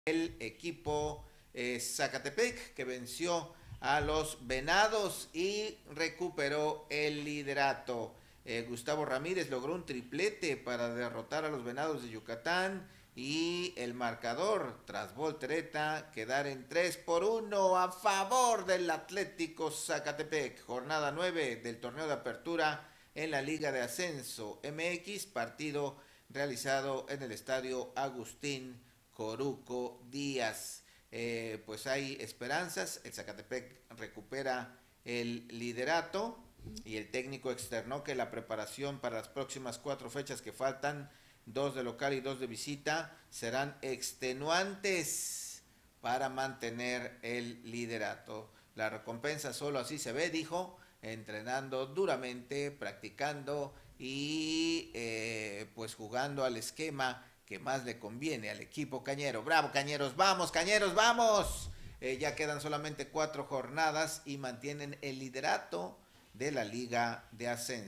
el equipo Zacatepec, que venció a los Venados y recuperó el liderato. Gustavo Ramírez logró un triplete para derrotar a los Venados de Yucatán y el marcador tras voltereta quedar en 3-1 a favor del Atlético Zacatepec. Jornada 9 del torneo de apertura en la Liga de Ascenso MX, partido realizado en el estadio Agustín Coruco Díaz. Pues hay esperanzas, el Zacatepec recupera el liderato y el técnico externó que la preparación para las próximas 4 fechas que faltan, 2 de local y 2 de visita, serán extenuantes para mantener el liderato. La recompensa solo así se ve, dijo, entrenando duramente, practicando y pues jugando al esquema que más le conviene al equipo cañero. ¡Bravo, cañeros! ¡Vamos, cañeros, vamos! Ya quedan solamente 4 jornadas y mantienen el liderato de la Liga de Ascenso.